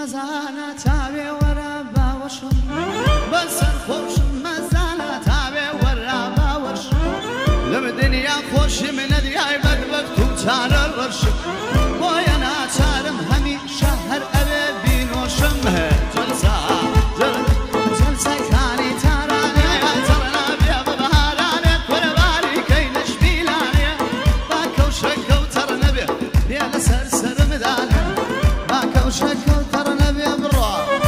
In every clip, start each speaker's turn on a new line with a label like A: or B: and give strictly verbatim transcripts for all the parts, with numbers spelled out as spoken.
A: مەزانە تاوێ وەرە باوەشم بەسەر خۆشم مەزانە تاوێ وەرە باوەشم لەم دنیا خۆشی منە دیای بەدبەخت و چارە ڕەشم بۆیە ناچارم هەمیشە هەر ئەوێ بینۆشم جەلسە جەلسەکانی تارانێ جەڵنا بێ بە بەهارانێ کورەباری کەینە شبیلانێ با کەوشە کەوتەڕ نەبێ پێ لەسەر سەرمدانێ با کەوشە کەوتەڕ نەبێ بڕۆ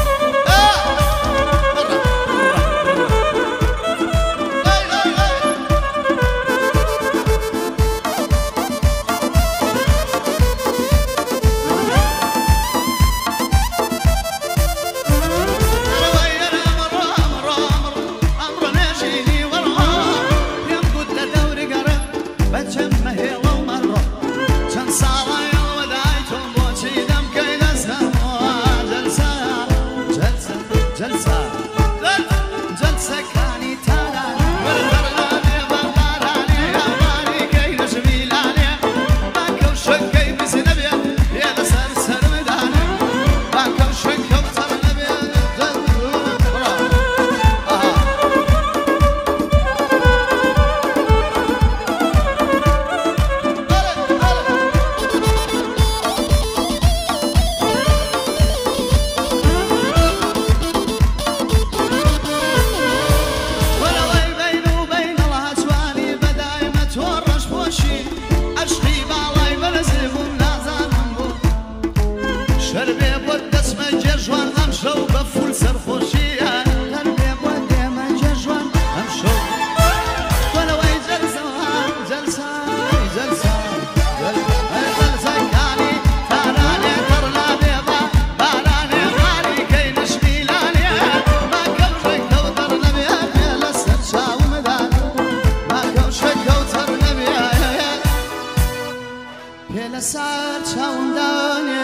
A: لەسەر چاومدانێ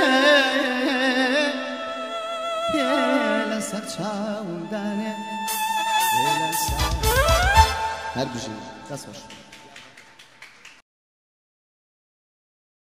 A: پێ لەسەر چاومدانێ هەر بژین دەست بەش